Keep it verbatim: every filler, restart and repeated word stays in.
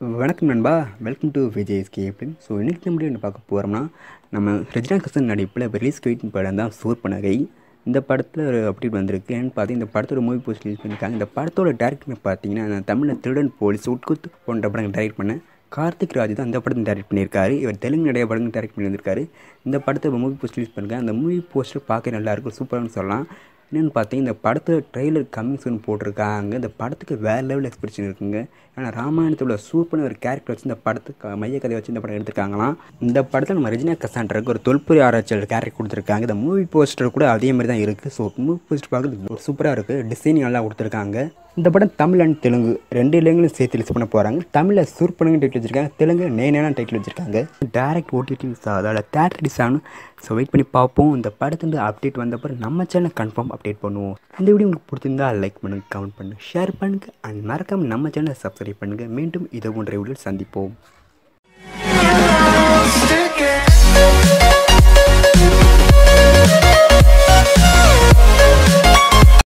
வணக்கம் நண்பா, welcome to Vijay Escape. So இன்றைக்கி நம்ம என்ன பார்க்க போகிறோம்னா, நம்ம ரஜினிகாந்த் நடிப்பில் ரிலீஸ் வெயிட் படம் தான் சூர்பனகை. இந்த படத்தில் ஒரு அப்டேட் வந்திருக்கு. ஏன்னு பார்த்தீங்கன்னா இந்த படத்தோட மூவி போஸ்ட் ரிலீஸ் பண்ணியிருக்காங்க. இந்த படத்தோட டேரக்டர் பார்த்தீங்கன்னா தமிழில் திருடன் போலீஸ் உட்குத்து போன்ற படங்கள் டைரக்ட் பண்ண கார்த்திக் ராஜ் தான் அந்த படத்தை டைரக்ட் பண்ணியிருக்காரு. இவர் தெலுங்கு நிறைய படங்கள் டைரக்ட் பண்ணி வந்திருக்காரு. இந்த படத்தை மூவி போஸ்ட் ரிலீஸ் பண்ணியிருக்காங்க. அந்த மூவி போஸ்டர் பார்க்க நல்லாயிருக்கும், சூப்பரானு சொல்லலாம். என்னென்னு பார்த்தீங்கன்னா இந்த படத்தை ட்ரெய்லர் கம்மிங் சூன் போட்டிருக்காங்க. இந்த படத்துக்கு வேறு லெவல் எக்ஸ்பிரஷன் இருக்குங்க. ஏன்னா ராமாயணத்தில் உள்ள சூப்பரான ஒரு கேரக்டர் வச்சு இந்த படத்துக்கு மைய கதையை வச்சு இந்த படம் எடுத்திருக்காங்களாம். இந்த படத்தில் நம்ம ரஜினா கசாண்டருக்கு ஒரு தொல்பொறி ஆராய்ச்சியாளர் கேரக்டர் கொடுத்துருக்காங்க. இந்த மூவி போஸ்டர் கூட அதே மாதிரி தான் இருக்குது. ஸோ மூவி போஸ்டர் பார்க்குறது ஒரு சூப்பராக இருக்குது, டிசைனிங் நல்லா கொடுத்துருக்காங்க. இந்த படம் தமிழ் அண்ட் தெலுங்கு ரெண்டு இலங்கையிலும் சேர்த்து ரிலீஸ் பண்ண போகிறாங்க. தமிழில் சூர்பனகை டைட்டில் வச்சுருக்காங்க, தெலுங்கு நேனான டைட்டில் வச்சுருக்காங்க. டேரக்ட் ஓடிடி அதால் தேட்டர் ரிலீஸ் ஆகணும். ஸோ வெயிட் பண்ணி பார்ப்போம். இந்த படத்துலேருந்து அப்டேட் வந்தப்பறம் நம்ம சேனல் கன்ஃபார்ம் அப்டேட் பண்ணுவோம். இந்த வீடியோ உங்களுக்கு பிடிச்சிருந்தா லைக் பண்ணுங்கள், கமெண்ட் பண்ணுங்கள், ஷேர் பண்ணுங்கள் அண்ட் மறக்காமல் நம்ம சேனலை சப்ஸ்கிரைப் பண்ணுங்கள். மீண்டும் இதை போன்ற வீடியோ சந்திப்போம்.